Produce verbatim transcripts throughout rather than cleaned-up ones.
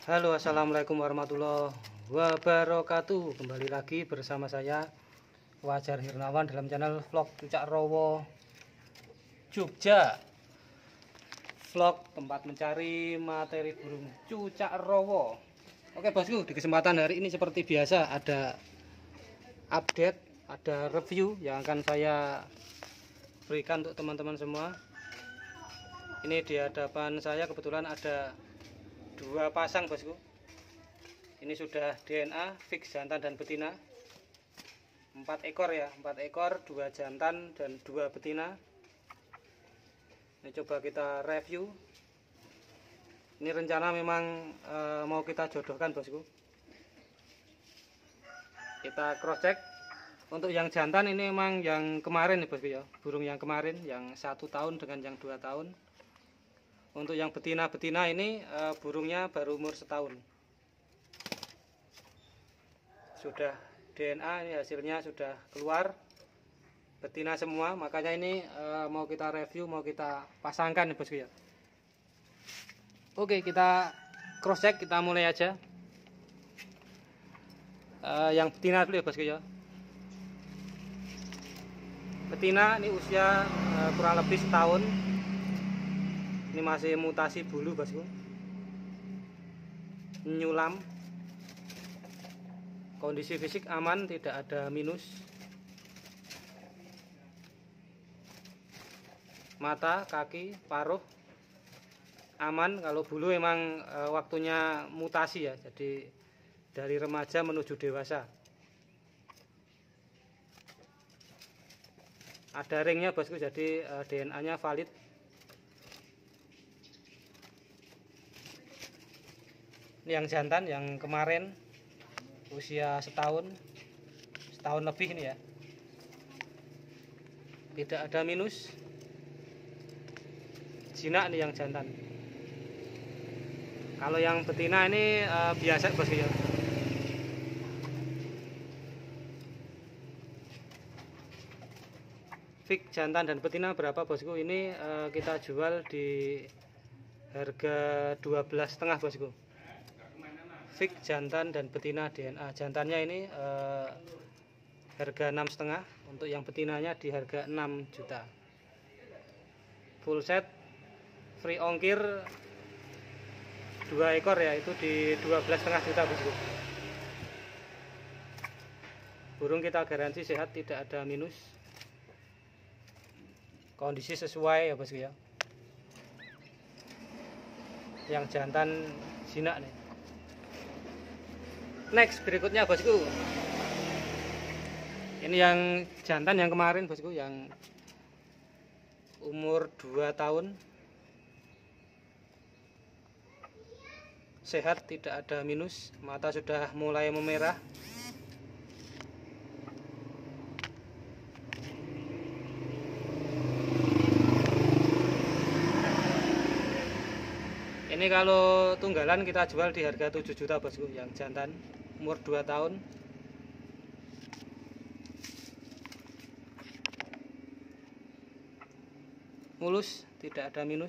Halo, assalamualaikum warahmatullahi wabarakatuh. Kembali lagi bersama saya Wajar Hirnawan dalam channel vlog Cucak Rowo Jogja. Vlog tempat mencari materi burung cucak rowo. Oke bosku, di kesempatan hari ini seperti biasa ada update, ada review yang akan saya berikan untuk teman-teman semua. Ini di hadapan saya kebetulan ada dua pasang bosku. Ini sudah D N A fix jantan dan betina, empat ekor ya, empat ekor, dua jantan dan dua betina. Ini coba kita review. Ini rencana memang e, mau kita jodohkan bosku. Kita cross check. Untuk yang jantan ini memang yang kemarin nih bosku ya, burung yang kemarin yang satu tahun dengan yang dua tahun. Untuk yang betina-betina ini e, burungnya baru umur setahun. Sudah D N A, ini hasilnya sudah keluar, betina semua. Makanya ini e, mau kita review, mau kita pasangkan nih bosku ya. Oke, kita cross check, kita mulai aja. E, yang betina dulu ya bosku ya. Betina ini usia e, kurang lebih setahun. Ini masih mutasi bulu bosku, nyulam, kondisi fisik aman, tidak ada minus. Mata, kaki, paruh aman. Kalau bulu memang e, waktunya mutasi ya, jadi dari remaja menuju dewasa. Ada ringnya bosku, jadi e, D N A-nya valid. Ini yang jantan yang kemarin usia setahun, setahun lebih ini ya. Tidak ada minus. Jinak nih yang jantan. Kalau yang betina ini e, biasa bosku ya. Fix jantan dan betina berapa bosku? Ini e, kita jual di harga dua belas setengah bosku. Fix jantan dan betina D N A. Jantannya ini eh, harga enam setengah, untuk yang betinanya di harga enam juta. Full set, free ongkir dua ekor ya, itu di dua belas setengah juta bosku. Burung kita garansi sehat, tidak ada minus. Kondisi sesuai ya bosku ya. Yang jantan jinak nih. Next berikutnya bosku, ini yang jantan yang kemarin bosku, yang umur dua tahun, sehat, tidak ada minus. Mata sudah mulai memerah. Ini kalau tunggalan kita jual di harga tujuh juta bosku, yang jantan umur dua tahun. Mulus, tidak ada minus.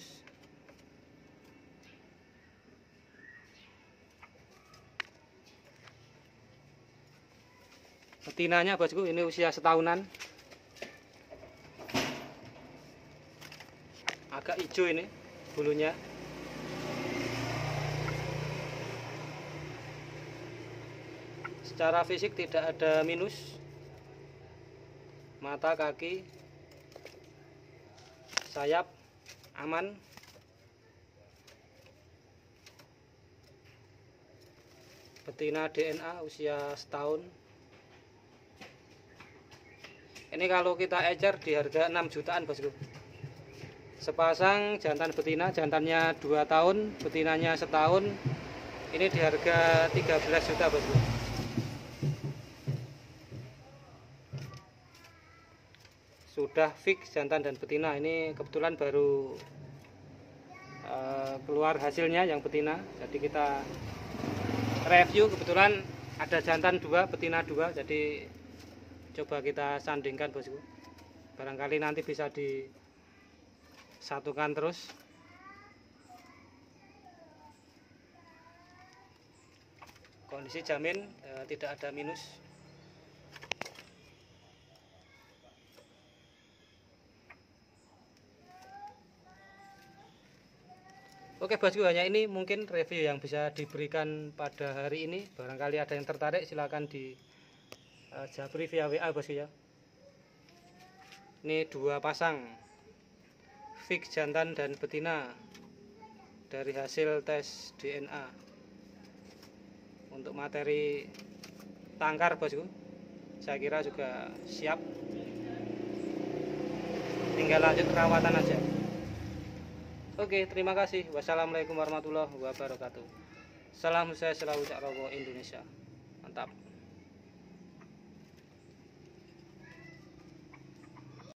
Betinanya bosku ini usia setahunan. Agak hijau ini bulunya. Secara fisik tidak ada minus. Mata, kaki, sayap aman. Betina D N A usia setahun. Ini kalau kita ecer di harga enam jutaan bosku. Sepasang jantan betina, jantannya dua tahun, betinanya setahun. Ini di harga tiga belas juta bosku. Sudah fix jantan dan betina. Ini kebetulan baru uh, keluar hasilnya yang betina, jadi kita review. Kebetulan ada jantan dua, betina dua, jadi coba kita sandingkan bosku. Barangkali nanti bisa disatukan terus. kondisi jamin, eh, tidak ada minus. Oke bosku, hanya ini mungkin review yang bisa diberikan pada hari ini. Barangkali ada yang tertarik silahkan di uh, japri via W A bosku ya. Ini dua pasang fix jantan dan betina dari hasil tes D N A. Untuk materi tangkar bosku, saya kira juga siap, tinggal lanjut perawatan aja. Oke, terima kasih. Wassalamualaikum warahmatullahi wabarakatuh. Salam sukses selalu Cak Rowo Indonesia.